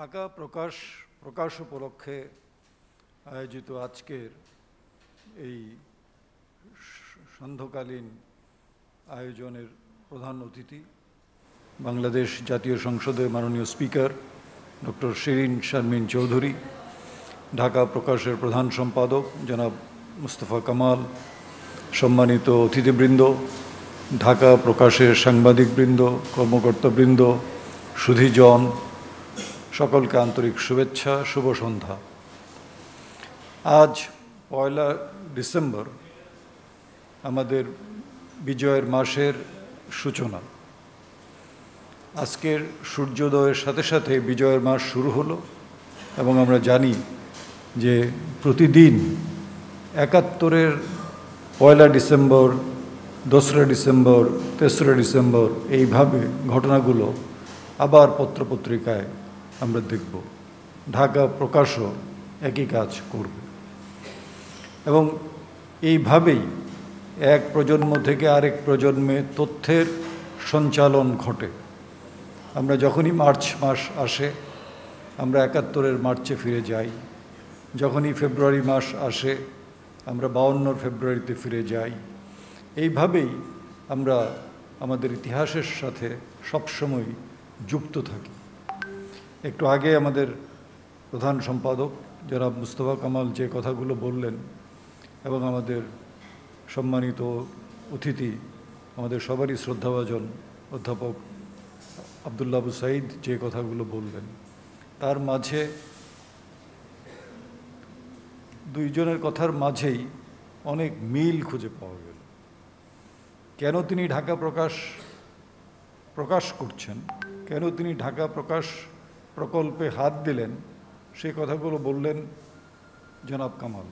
ঢাকা প্রকাশ উপলক্ষে আয়োজিত আজকের এই সান্ধ্যকালীন আয়োজনের প্রধান অতিথি বাংলাদেশ জাতীয় সংসদের মাননীয় স্পিকার ডক্টর শিরিন শারমিন চৌধুরী, ঢাকা প্রকাশের প্রধান সম্পাদক জনাব মুস্তফা কামাল, সম্মানিত অতিথিবৃন্দ, ঢাকা প্রকাশের সাংবাদিকবৃন্দ, কর্মকর্তাবৃন্দ, সুধীজন, সকলকে আন্তরিক শুভেচ্ছা, শুভ সন্ধ্যা। আজ 1 ডিসেম্বর আমাদের বিজয়ের মাসের সূচনা। আজকের সূর্যোদয়ের সাথে সাথে বিজয়ের মাস শুরু হলো এবং আমরা জানি যে প্রতিদিন 71-এর 1 ডিসেম্বর, 2রা ডিসেম্বর, 3রা ডিসেম্বর এইভাবে ঘটনাগুলো আবার পত্রপত্রিকায় আমরা দেখব। ঢাকা প্রকাশও একই কাজ করবে এবং এইভাবেই এক প্রজন্ম থেকে আরেক প্রজন্মে তথ্যের সঞ্চালন ঘটে। আমরা যখনই মার্চ মাস আসে আমরা 71-এর মার্চে ফিরে যাই, যখনই ফেব্রুয়ারি মাস আসে আমরা 52-র ফেব্রুয়ারিতে ফিরে যাই। এইভাবেই আমরা আমাদের ইতিহাসের সাথে সবসময় যুক্ত থাকি। একটু আগে আমাদের প্রধান সম্পাদক জনাব মুস্তফা কামাল যে কথাগুলো বললেন এবং আমাদের সম্মানিত অতিথি, আমাদের সবারই শ্রদ্ধাভাজন অধ্যাপক আব্দুল্লাহ আবু সাঈদ যে কথাগুলো বললেন, তার মাঝে দুইজনের কথার মাঝেই অনেক মিল খুঁজে পাওয়া গেল। কেন তিনি ঢাকা প্রকাশ করছেন, কেন তিনি ঢাকা প্রকাশ প্রকল্পে হাত দিলেন, সেই কথাগুলো বললেন জনাব কামাল।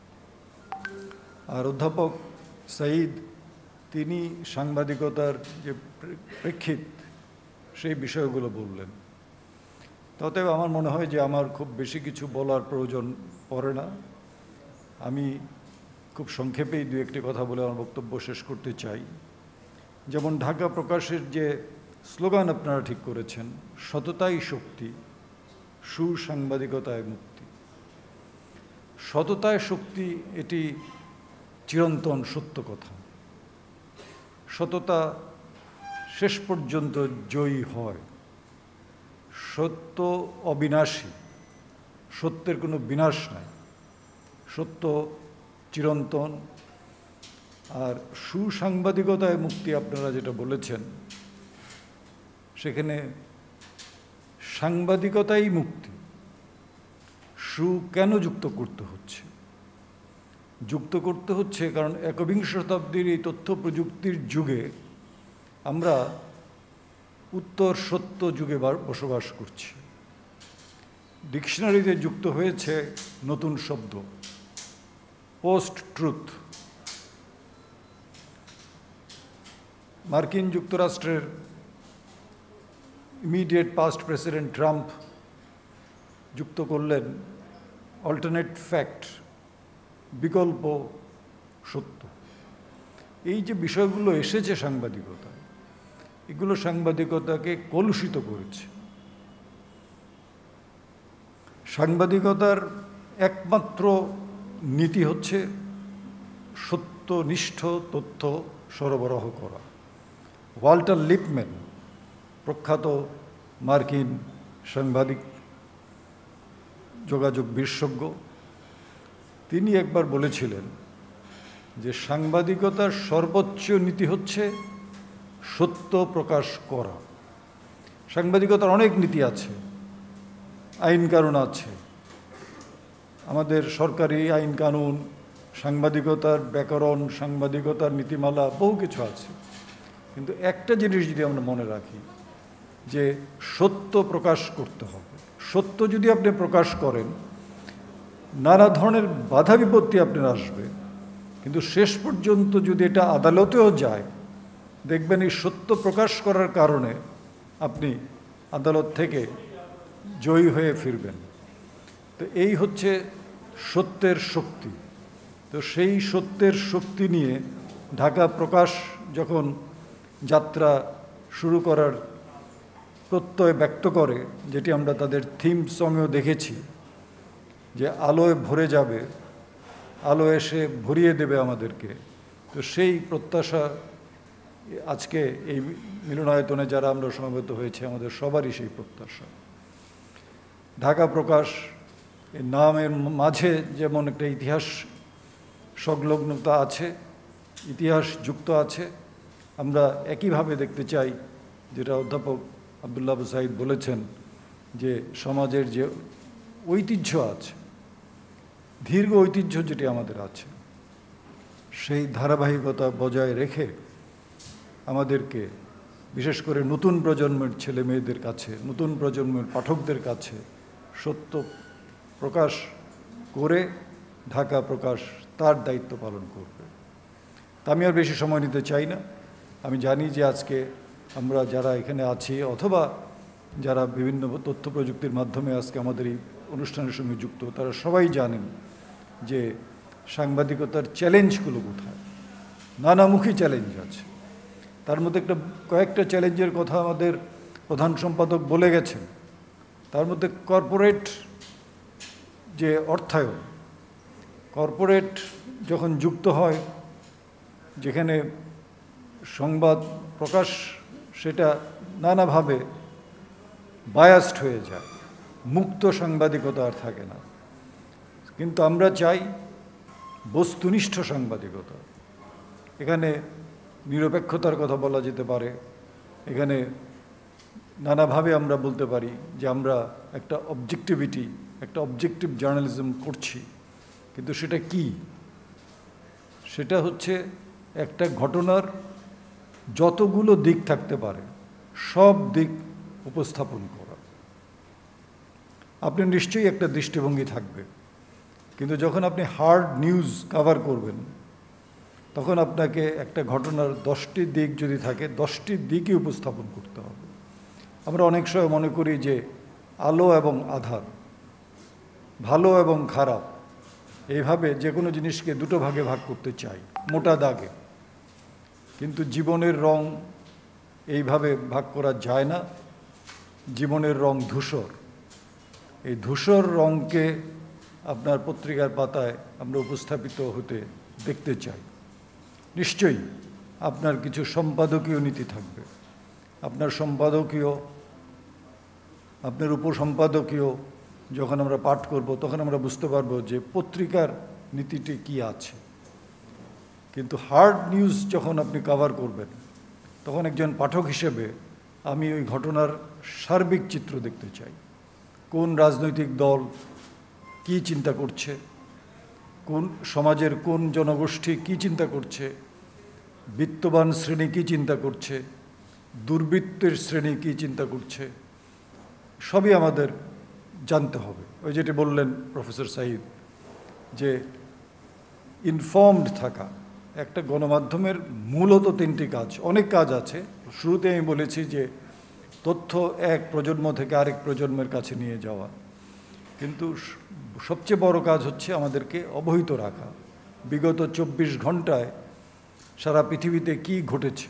আর অধ্যাপক সাঈদ তিনি সাংবাদিকতার যে প্রেক্ষিত সেই বিষয়গুলো বললেন। অতএব আমার মনে হয় যে আমার খুব বেশি কিছু বলার প্রয়োজন পড়ে না। আমি খুব সংক্ষেপেই দু একটি কথা বলে আমার বক্তব্য শেষ করতে চাই। যেমন ঢাকা প্রকাশের যে স্লোগান আপনারা ঠিক করেছেন, সততাই শক্তি, সুসাংবাদিকতায় মুক্তি। সততায় শক্তি, এটি চিরন্তন সত্য কথা। সততা শেষ পর্যন্ত জয়ী হয়। সত্য অবিনাশী, সত্যের কোনো বিনাশ নাই, সত্য চিরন্তন। আর সুসাংবাদিকতায় মুক্তি আপনারা যেটা বলেছেন, সেখানে সাংবাদিকতাই মুক্তি। সু কেন যুক্ত করতে হচ্ছে? যুক্ত করতে হচ্ছে কারণ একবিংশ শতাব্দীর এই তথ্য প্রযুক্তির যুগে আমরা উত্তর সত্য যুগে বসবাস করছি। ডিকশনারিতে যুক্ত হয়েছে নতুন শব্দ, পোস্ট ট্রুথ। মার্কিন যুক্তরাষ্ট্রের ইমিডিয়েট পাস্ট প্রেসিডেন্ট ট্রাম্প যুক্ত করলেন অল্টারনেট ফ্যাক্ট, বিকল্প সত্য। এই যে বিষয়গুলো এসেছে সাংবাদিকতায়, এগুলো সাংবাদিকতাকে কলুষিত করেছে। সাংবাদিকতার একমাত্র নীতি হচ্ছে সত্যনিষ্ঠ তথ্য সরবরাহ করা। ওয়াল্টার লিপম্যান, প্রখ্যাত মার্কিন সাংবাদিক, যোগাযোগ বিশেষজ্ঞ, তিনি একবার বলেছিলেন যে সাংবাদিকতার সর্বোচ্চ নীতি হচ্ছে সত্য প্রকাশ করা। সাংবাদিকতার অনেক নীতি আছে, আইন কানুন আছে, আমাদের সরকারি আইন কানুন, সাংবাদিকতার ব্যাকরণ, সাংবাদিকতার নীতিমালা, বহু কিছু আছে। কিন্তু একটা জিনিস যদি আমরা মনে রাখি যে সত্য প্রকাশ করতে হবে। সত্য যদি আপনি প্রকাশ করেন, নানা ধরনের বাধা বিপত্তি আপনার আসবে, কিন্তু শেষ পর্যন্ত যদি এটা আদালতেও যায়, দেখবেন এই সত্য প্রকাশ করার কারণে আপনি আদালত থেকে জয়ী হয়ে ফিরবেন। তো এই হচ্ছে সত্যের শক্তি। তো সেই সত্যের শক্তি নিয়ে ঢাকা প্রকাশ যখন যাত্রা শুরু করার প্রত্যয় ব্যক্ত করে, যেটি আমরা তাদের থিম সঙ্গেও দেখেছি, যে আলোয় ভরে যাবে, আলো এসে ভরিয়ে দেবে আমাদেরকে। তো সেই প্রত্যাশা আজকে এই মিলনায়তনে যারা আমরা সমবেত হয়েছে, আমাদের সবারই সেই প্রত্যাশা। ঢাকা প্রকাশ এই নামের মাঝে যেমন একটা ইতিহাস সংলগ্নতা আছে, ইতিহাস যুক্ত আছে, আমরা একইভাবে দেখতে চাই, যেটা অধ্যাপক আব্দুল্লাহ আবু সাঈদ বলেছেন, যে সমাজের যে ঐতিহ্য আছে, দীর্ঘ ঐতিহ্য যেটি আমাদের আছে, সেই ধারাবাহিকতা বজায় রেখে আমাদেরকে বিশেষ করে নতুন প্রজন্মের ছেলে মেয়েদের কাছে, নতুন প্রজন্মের পাঠকদের কাছে সত্য প্রকাশ করে ঢাকা প্রকাশ তার দায়িত্ব পালন করবে। তা আমি আর বেশি সময় নিতে চাই না। আমি জানি যে আজকে আমরা যারা এখানে আছি, অথবা যারা বিভিন্ন তথ্য প্রযুক্তির মাধ্যমে আজকে আমাদের এই অনুষ্ঠানের সঙ্গে যুক্ত, তারা সবাই জানেন যে সাংবাদিকতার চ্যালেঞ্জগুলো কোথায়। নানামুখী চ্যালেঞ্জ আছে, তার মধ্যে কয়েকটা চ্যালেঞ্জের কথা আমাদের প্রধান সম্পাদক বলে গেছেন। তার মধ্যে কর্পোরেট যে অর্থায়ন, কর্পোরেট যখন যুক্ত হয়, যেখানে সংবাদ প্রকাশ সেটা নানাভাবে বায়াসড হয়ে যায়, মুক্ত সাংবাদিকতা আর থাকে না। কিন্তু আমরা চাই বস্তুনিষ্ঠ সাংবাদিকতা। এখানে নিরপেক্ষতার কথা বলা যেতে পারে, এখানে নানাভাবে আমরা বলতে পারি যে আমরা একটা অবজেক্টিভিটি, একটা অবজেক্টিভ জার্নালিজম করছি। কিন্তু সেটা কি? সেটা হচ্ছে একটা ঘটনার যতগুলো দিক থাকতে পারে সব দিক উপস্থাপন করা। আপনি নিশ্চয়ই একটা দৃষ্টিভঙ্গি থাকবে, কিন্তু যখন আপনি হার্ড নিউজ কভার করবেন, তখন আপনাকে একটা ঘটনার 10টি দিক যদি থাকে, 10টি দিকই উপস্থাপন করতে হবে। আমরা অনেক সময় মনে করি যে আলো এবং আধার, ভালো এবং খারাপ, এইভাবে যে কোনো জিনিসকে দুটো ভাগে ভাগ করতে চাই, মোটা দাগে। কিন্তু জীবনের রং এইভাবে ভাগ করা যায় না। জীবনের রং ধূসর। এই ধূসর রংকে আপনার পত্রিকার পাতায় আমরা উপস্থাপিত হতে দেখতে চাই। নিশ্চয়ই আপনার কিছু সম্পাদকীয় নীতি থাকবে, আপনার সম্পাদকীয়, আপনার উপসম্পাদকীয় যখন আমরা পাঠ করব, তখন আমরা বুঝতে পারবো যে পত্রিকার নীতিটি কি আছে। কিন্তু হার্ড নিউজ যখন আপনি কভার করবেন, তখন একজন পাঠক হিসেবে আমি ওই ঘটনার সার্বিক চিত্র দেখতে চাই। কোন রাজনৈতিক দল কি চিন্তা করছে, কোন সমাজের কোন জনগোষ্ঠী কি চিন্তা করছে, বিত্তবান শ্রেণী কি চিন্তা করছে, দুর্বৃত্তের শ্রেণী কি চিন্তা করছে, সবই আমাদের জানতে হবে। ওই যেটি বললেন প্রফেসর সাঈদ, যে ইনফর্মড থাকা। একটা গণমাধ্যমের মূলত 3টি কাজ, অনেক কাজ আছে। শুরুতে আমি বলেছি যে তথ্য এক প্রজন্ম থেকে আরেক প্রজন্মের কাছে নিয়ে যাওয়া, কিন্তু সবচেয়ে বড় কাজ হচ্ছে আমাদেরকে অবহিত রাখা বিগত 24 ঘন্টায় সারা পৃথিবীতে কি ঘটেছে।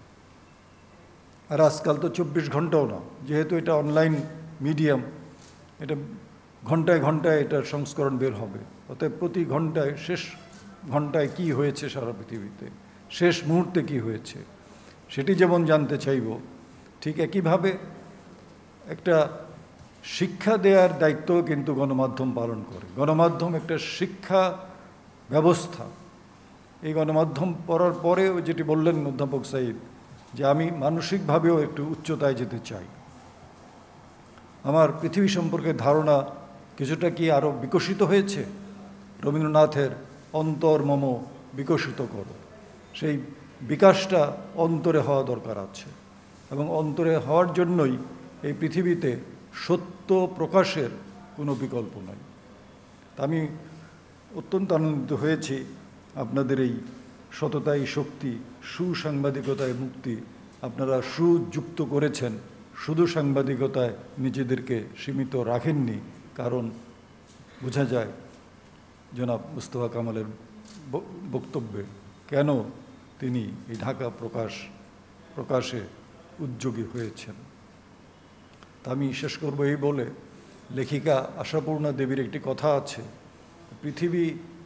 আর আজকাল তো 24 ঘন্টাও না, যেহেতু এটা অনলাইন মিডিয়াম, এটা ঘন্টায় ঘন্টায় এটার সংস্করণ বের হবে। অতএব প্রতি ঘন্টায়, শেষ ঘন্টায় কি হয়েছে সারা পৃথিবীতে, শেষ মুহূর্তে কি হয়েছে, সেটি যেমন জানতে চাইব, ঠিক একইভাবে একটা শিক্ষা দেওয়ার দায়িত্ব কিন্তু গণমাধ্যম পালন করে। গণমাধ্যম একটা শিক্ষা ব্যবস্থা। এই গণমাধ্যম পড়ার পরেও যেটি বললেন অধ্যাপক সাঈদ, যে আমি মানসিকভাবেও একটু উচ্চতায় যেতে চাই। আমার পৃথিবী সম্পর্কে ধারণা কিছুটা কি আরও বিকশিত হয়েছে। রবীন্দ্রনাথের অন্তর মম বিকশিত করো, সেই বিকাশটা অন্তরে হওয়া দরকার আছে, এবং অন্তরে হওয়ার জন্যই এই পৃথিবীতে সত্য প্রকাশের কোনো বিকল্প নাই। আমি অত্যন্ত আনন্দিত হয়েছি আপনাদের এই সততাই শক্তি, সুসাংবাদিকতায় মুক্তি আপনারা সুযুক্ত করেছেন। শুধু সাংবাদিকতায় নিজেদেরকে সীমিত রাখেননি, কারণ বোঝা যায় জনাব কামালের বক্তব্যে কেন তিনি এই ঢাকা প্রকাশে উদ্যোগী হয়েছেন। তা আমি শেষ করব এই বলে, লেখিকা আশাপূর্ণা দেবীর একটি কথা আছে, পৃথিবী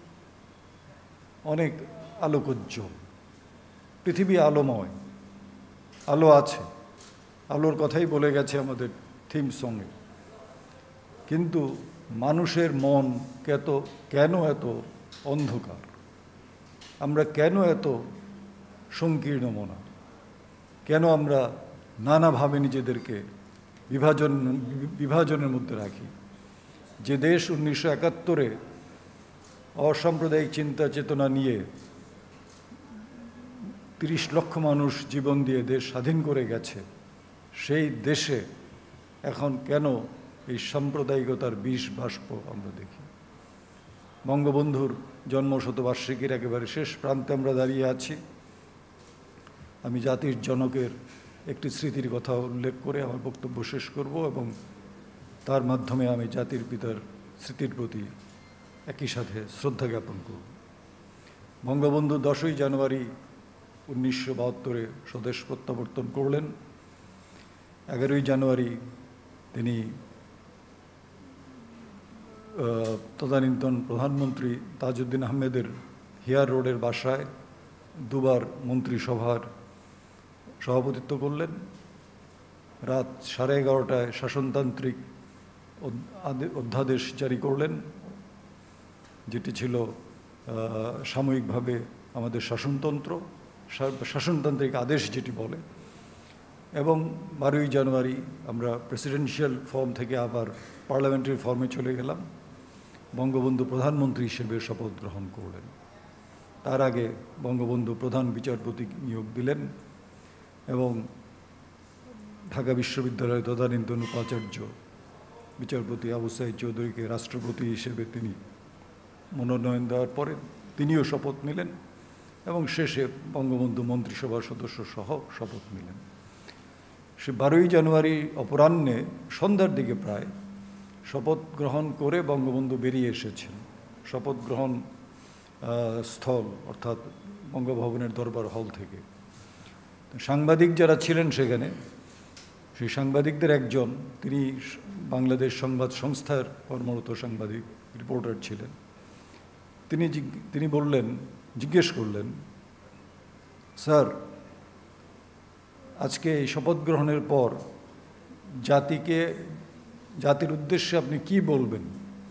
অনেক আলোকোজ্জ্বল, পৃথিবী আলোময়, আলো আছে, আলোর কথাই বলে গেছে আমাদের থিম সঙ্গে, কিন্তু মানুষের মন কেন এত অন্ধকার, আমরা কেন এত সংকীর্ণ মনা, কেন আমরা নানাভাবে নিজেদেরকে বিভাজনের মধ্যে রাখি। যে দেশ 1971-এ অসাম্প্রদায়িক চিন্তা চেতনা নিয়ে 30 লক্ষ মানুষ জীবন দিয়ে দেশ স্বাধীন করে গেছে, সেই দেশে এখন কেন এই সাম্প্রদায়িকতার বিষ বাষ্প আমরা দেখি। বঙ্গবন্ধুর জন্মশতবার্ষিকীর একেবারে শেষ প্রান্তে আমরা দাঁড়িয়ে আছি। আমি জাতির জনকের একটি স্মৃতির কথা উল্লেখ করে আমার বক্তব্য শেষ করব এবং তার মাধ্যমে আমি জাতির পিতার স্মৃতির প্রতি একই সাথে শ্রদ্ধা জ্ঞাপন করব। বঙ্গবন্ধু 10ই জানুয়ারি 1972-এ স্বদেশ প্রত্যাবর্তন করলেন। 11ই জানুয়ারি তিনি তদানীন্তন প্রধানমন্ত্রী তাজউদ্দিন আহমেদের হিয়ার রোডের বাসায় দুবার মন্ত্রিসভার সভাপতিত্ব করলেন। রাত 11:30টায় শাসনতান্ত্রিক অধ্যাদেশ জারি করলেন, যেটি ছিল সাময়িকভাবে আমাদের শাসনতান্ত্রিক আদেশ যেটি বলে। এবং 12ই জানুয়ারি আমরা প্রেসিডেন্সিয়াল ফর্ম থেকে আবার পার্লামেন্টারি ফর্মে চলে গেলাম। বঙ্গবন্ধু প্রধানমন্ত্রী হিসেবে শপথ গ্রহণ করলেন। তার আগে বঙ্গবন্ধু প্রধান বিচারপতি নিয়োগ দিলেন এবং ঢাকা বিশ্ববিদ্যালয়ের তদানীন্তন উপাচার্য বিচারপতি আবু সাঈদ চৌধুরীকে রাষ্ট্রপতি হিসেবে তিনি মনোনয়ন দেওয়ার পরে তিনিও শপথ নিলেন এবং শেষে বঙ্গবন্ধু মন্ত্রিসভার সদস্য সহ শপথ নিলেন। সে 12ই জানুয়ারি অপরাহ্নে সন্ধ্যার দিকে প্রায় শপথ গ্রহণ করে বঙ্গবন্ধু বেরিয়ে এসেছেন শপথ গ্রহণ স্থল অর্থাৎ বঙ্গভবনের দরবার হল থেকে। সাংবাদিক যারা ছিলেন সেখানে, সেই সাংবাদিকদের একজন, তিনি বাংলাদেশ সংবাদ সংস্থার কর্মরত সাংবাদিক রিপোর্টার ছিলেন। তিনি জিজ্ঞেস করলেন, স্যার, আজকে এই শপথ গ্রহণের পর জাতির উদ্দেশ্যে আপনি কি বলবেন?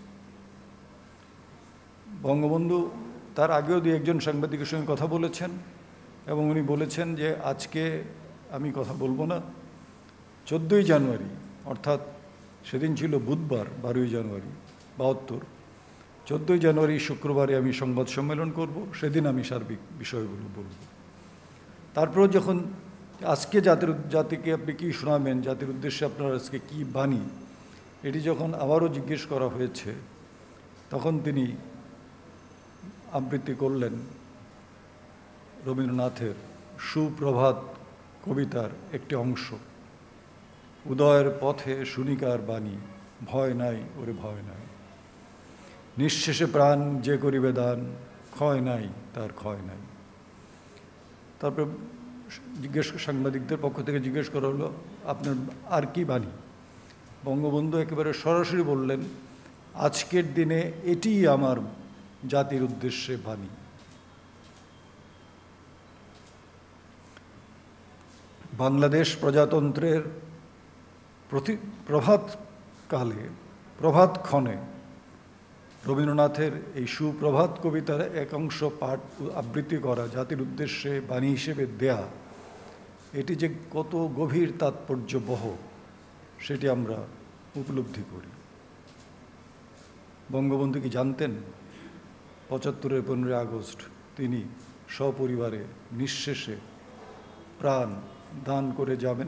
বঙ্গবন্ধু তার আগেও একজন সাংবাদিকের সঙ্গে কথা বলেছেন এবং উনি বলেছেন যে আজকে আমি কথা বলবো না, 14ই জানুয়ারি অর্থাৎ সেদিন ছিল বুধবার 12ই জানুয়ারি 72, 14ই জানুয়ারি শুক্রবারে আমি সংবাদ সম্মেলন করব, সেদিন আমি সার্বিক বিষয়গুলো বলব। তারপর যখন আজকে জাতিকে আপনি কী শোনাবেন, জাতির উদ্দেশ্যে আপনার আজকে কী বাণী, এটি যখন আবারও জিজ্ঞেস করা হয়েছে তখন তিনি আবৃত্তি করলেন রবীন্দ্রনাথের সুপ্রভাত কবিতার একটি অংশ। উদয়ের পথে শুনিকার বাণী, ভয় নাই ওরে ভয় নাই, নিঃশেষে প্রাণ যে করিবে দান, ক্ষয় নাই তার ক্ষয় নাই। তারপর সাংবাদিকদের পক্ষ থেকে জিজ্ঞেস করা হলো, আপনার আর কি বাণী? বঙ্গবন্ধু একেবারে সরাসরি বললেন, আজকের দিনে এটিই আমার জাতির উদ্দেশ্যে বাণী। বাংলাদেশ প্রজাতন্ত্রের প্রভাতক্ষণে রবীন্দ্রনাথের এই সুপ্রভাত কবিতার এক অংশ পাঠ আবৃত্তি করা, জাতির উদ্দেশ্যে বাণী হিসেবে দেয়া, এটি যে কত গভীর তাৎপর্যবহ সেটি আমরা উপলব্ধি করি। বঙ্গবন্ধু কি জানতেন 75-এর 15ই আগস্ট তিনি সপরিবারে নিঃশেষে প্রাণ দান করে যাবেন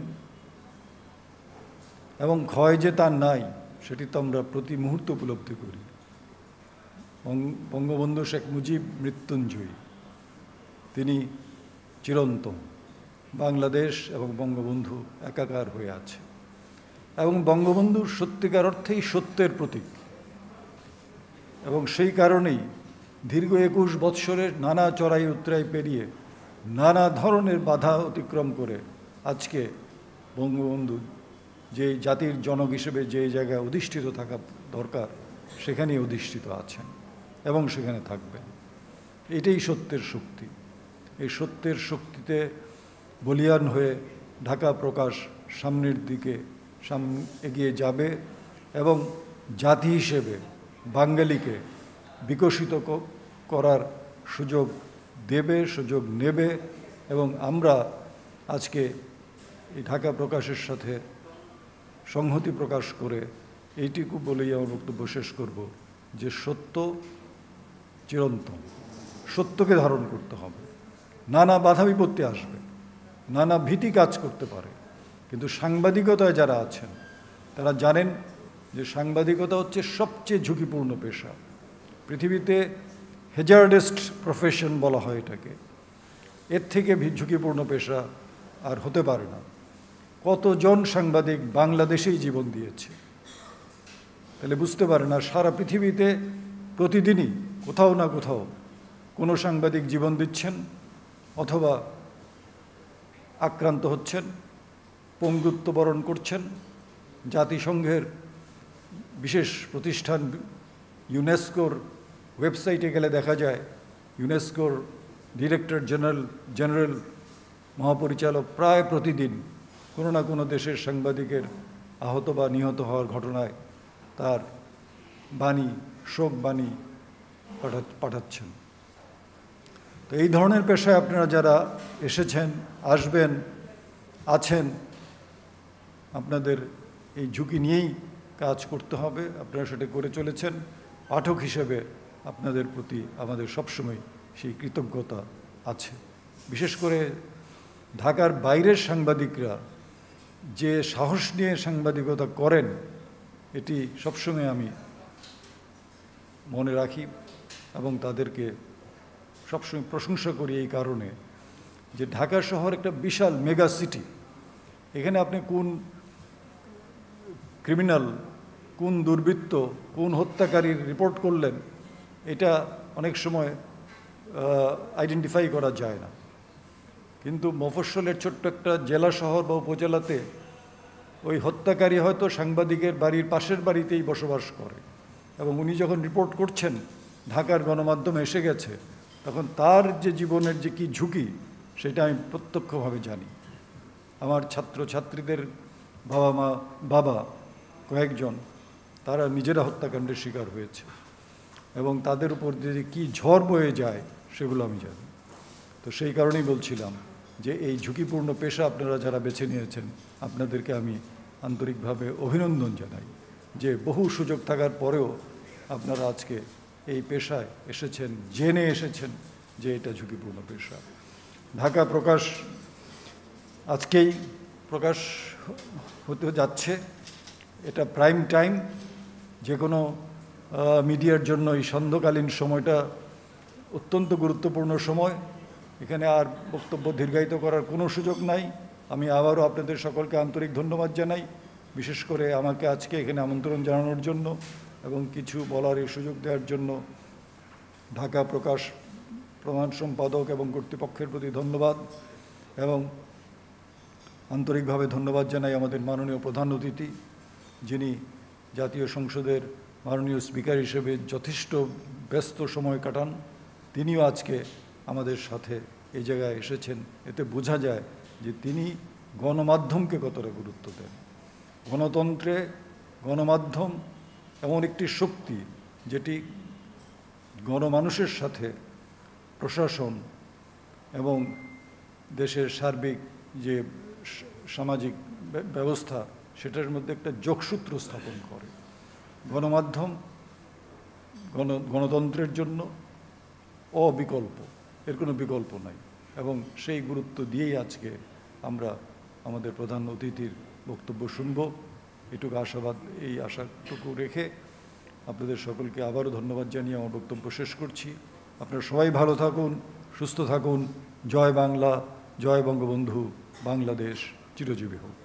এবং ক্ষয় যে তার নাই সেটি তো আমরা প্রতি মুহূর্তে উপলব্ধি করি। বঙ্গবন্ধু শেখ মুজিব মৃত্যুঞ্জয়ী, তিনি চিরন্তন। বাংলাদেশ এবং বঙ্গবন্ধু একাকার হয়ে আছে এবং বঙ্গবন্ধু সত্যিকার অর্থেই সত্যের প্রতীক এবং সেই কারণেই দীর্ঘ 21 বৎসরের নানা চড়াই উতরাই পেরিয়ে নানা ধরনের বাধা অতিক্রম করে আজকে বঙ্গবন্ধু যে জাতির জনক হিসেবে যে জায়গায় অধিষ্ঠিত থাকা দরকার সেখানেই অধিষ্ঠিত আছেন এবং সেখানে থাকবেন। এটাই সত্যের শক্তি। এই সত্যের শক্তিতে বলীয়ান হয়ে ঢাকা প্রকাশ সামনের দিকে এগিয়ে যাবে এবং জাতি হিসেবে বাঙালিকে বিকশিত করার সুযোগ দেবে, সুযোগ নেবে। এবং আমরা আজকে এই ঢাকা প্রকাশের সাথে সংহতি প্রকাশ করে এইটুকু বলেই আমার বক্তব্য শেষ করব যে সত্য চিরন্তন, সত্যকে ধারণ করতে হবে। নানা বাধা বিপত্তি আসবে, নানা ভীতি কাজ করতে পারে, কিন্তু সাংবাদিকতায় যারা আছেন তারা জানেন যে সাংবাদিকতা হচ্ছে সবচেয়ে ঝুঁকিপূর্ণ পেশা। পৃথিবীতে হ্যাজার্ডেস্ট প্রফেশন বলা হয় এটাকে। এর থেকে ঝুঁকিপূর্ণ পেশা আর হতে পারে না। কতজন সাংবাদিক বাংলাদেশেই জীবন দিয়েছে, তাহলে বুঝতে পারে না সারা পৃথিবীতে প্রতিদিনই কোথাও না কোথাও কোনো সাংবাদিক জীবন দিচ্ছেন অথবা আক্রান্ত হচ্ছেন, পঙ্গুত্ব বরণ করছেন। জাতিসংঘের বিশেষ প্রতিষ্ঠান ইউনেস্কোর ওয়েবসাইটে গেলে দেখা যায় ইউনেস্কোর ডিরেক্টর জেনারেল মহাপরিচালক প্রায় প্রতিদিন কোনো না কোনো দেশের সাংবাদিকের আহত বা নিহত হওয়ার ঘটনায় তার বাণী, শোক বাণী পাঠাচ্ছেন। তো এই ধরনের পেশায় আপনারা যারা এসেছেন, আসবেন, আছেন, আপনাদের এই ঝুঁকি নিয়েই কাজ করতে হবে। আপনারা সেটা করে চলেছেন। পাঠক হিসেবে আপনাদের প্রতি আমাদের সবসময় সেই কৃতজ্ঞতা আছে। বিশেষ করে ঢাকার বাইরের সাংবাদিকরা যে সাহস নিয়ে সাংবাদিকতা করেন এটি সবসময় আমি মনে রাখি এবং তাদেরকে সবসময় প্রশংসা করি এই কারণে যে ঢাকা শহর একটা বিশাল মেগা সিটি। এখানে আপনি কোন ক্রিমিনাল, কোন দুর্বৃত্ত, কোন হত্যাকারীর রিপোর্ট করলেন এটা অনেক সময় আইডেন্টিফাই করা যায় না। কিন্তু মফস্বলের ছোট্ট একটা জেলা শহর বা উপজেলাতে ওই হত্যাকারী হয়তো সাংবাদিকের বাড়ির পাশের বাড়িতেই বসবাস করে এবং উনি যখন রিপোর্ট করছেন ঢাকার গণমাধ্যমে এসে গেছে, তখন তার যে জীবনের যে কী ঝুঁকি সেটা আমি প্রত্যক্ষভাবে জানি। আমার ছাত্রছাত্রীদের বাবা কয়েকজন তারা নিজেরা হত্যাকাণ্ডের শিকার হয়েছে এবং তাদের উপর যে কী ঝড় বয়ে যায় সেগুলো আমি জানি। তো সেই কারণেই বলছিলাম যে এই ঝুঁকিপূর্ণ পেশা আপনারা যারা বেছে নিয়েছেন আপনাদেরকে আমি আন্তরিকভাবে অভিনন্দন জানাই যে বহু সুযোগ থাকার পরেও আপনারা আজকে এই পেশায় এসেছেন, জেনে এসেছেন যে এটা ঝুঁকিপূর্ণ পেশা। ঢাকা প্রকাশ আজকেই প্রকাশ হতে যাচ্ছে। এটা প্রাইম টাইম। যে কোনো মিডিয়ার জন্য এই সন্ধ্যাকালীন সময়টা অত্যন্ত গুরুত্বপূর্ণ সময়। এখানে আর বক্তব্য দীর্ঘায়িত করার কোনো সুযোগ নাই। আমি আবারও আপনাদের সকলকে আন্তরিক ধন্যবাদ জানাই, বিশেষ করে আমাকে আজকে এখানে আমন্ত্রণ জানানোর জন্য এবং কিছু বলার এই সুযোগ দেওয়ার জন্য ঢাকা প্রকাশ প্রধান সম্পাদক এবং কর্তৃপক্ষের প্রতি ধন্যবাদ এবং আন্তরিকভাবে ধন্যবাদ জানাই আমাদের মাননীয় প্রধান অতিথি, যিনি জাতীয় সংসদের মাননীয় স্পিকার হিসেবে যথেষ্ট ব্যস্ত সময় কাটান। তিনিও আজকে আমাদের সাথে এই জায়গায় এসেছেন। এতে বোঝা যায় যে তিনি গণমাধ্যমকে কতটা গুরুত্ব দেন। গণতন্ত্রে গণমাধ্যম এমন একটি শক্তি যেটি গণমানুষের সাথে প্রশাসন এবং দেশের সার্বিক যে সামাজিক ব্যবস্থা সেটার মধ্যে একটা যোগসূত্র স্থাপন করে। গণমাধ্যম গণতন্ত্রের জন্য অবিকল্প, এর কোনো বিকল্প নাই এবং সেই গুরুত্ব দিয়েই আজকে আমরা আমাদের প্রধান অতিথির বক্তব্য শুনব। এটুকু আশাবাদ, এই আশাটুকু রেখে আপনাদের সকলকে আবারও ধন্যবাদ জানিয়ে আমার বক্তব্য শেষ করছি। আপনারা সবাই ভালো থাকুন, সুস্থ থাকুন। জয় বাংলা, জয় বঙ্গবন্ধু, বাংলাদেশ চিরজীবী হোক।